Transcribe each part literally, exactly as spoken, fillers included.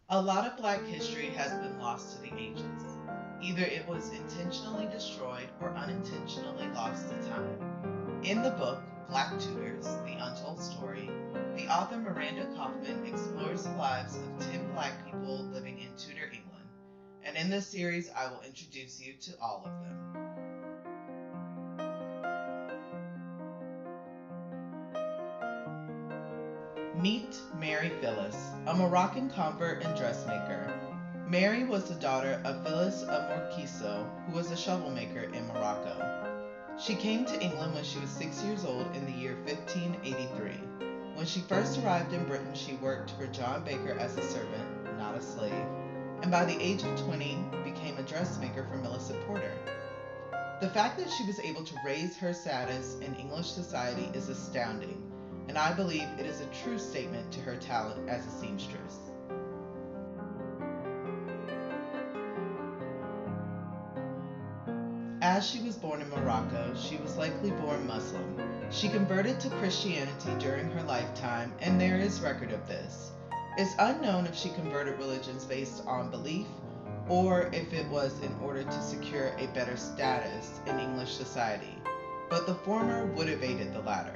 A lot of Black history has been lost to the ages. Either it was intentionally destroyed or unintentionally lost to time. In the book, Black Tudors, The Untold Story, the author Miranda Kaufmann explores the lives of ten Black people living in Tudor England, and in this series I will introduce you to all of them. Meet Mary Fillis, a Moroccan convert and dressmaker. Mary was the daughter of Fillis of Morquiso, who was a shovelmaker in Morocco. She came to England when she was six years old in the year fifteen eighty-three. When she first arrived in Britain, she worked for John Baker as a servant, not a slave, and by the age of twenty became a dressmaker for Millicent Porter. The fact that she was able to raise her status in English society is astounding, and I believe it is a true statement to her talent as a seamstress. As she was born in Morocco, she was likely born Muslim. She converted to Christianity during her lifetime, and there is record of this. It's unknown if she converted religions based on belief, or if it was in order to secure a better status in English society, but the former would have aided the latter.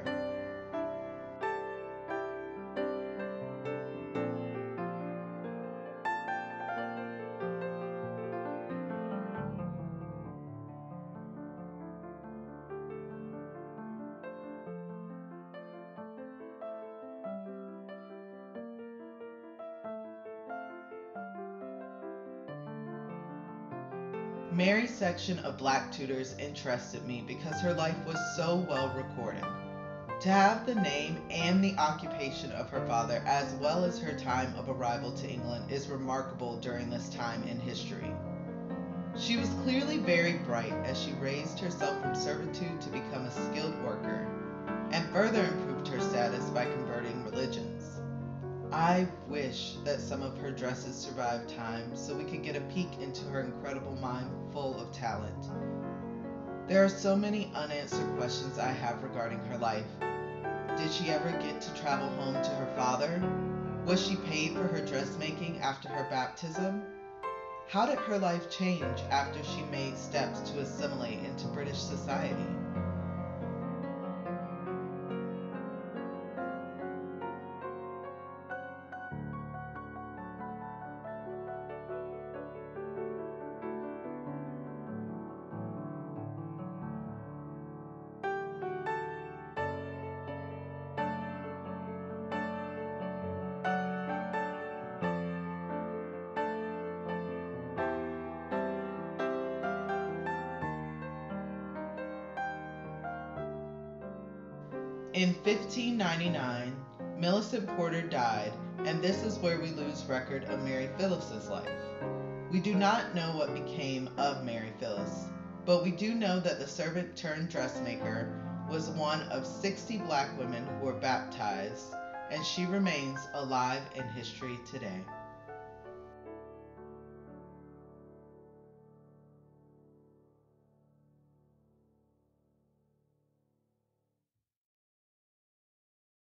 Mary's section of Black Tudors interested me because her life was so well recorded. To have the name and the occupation of her father as well as her time of arrival to England is remarkable during this time in history. She was clearly very bright as she raised herself from servitude to become a skilled worker, and further improved her status by converting religions. I wish that some of her dresses survived time so we could get a peek into her incredible mind full of talent. There are so many unanswered questions I have regarding her life. Did she ever get to travel home to her father? Was she paid for her dressmaking after her baptism? How did her life change after she made steps to assimilate into British society? In fifteen ninety-nine, Millicent Porter died, and this is where we lose record of Mary Fillis's life. We do not know what became of Mary Fillis, but we do know that the servant turned dressmaker was one of sixty Black women who were baptized, and she remains alive in history today.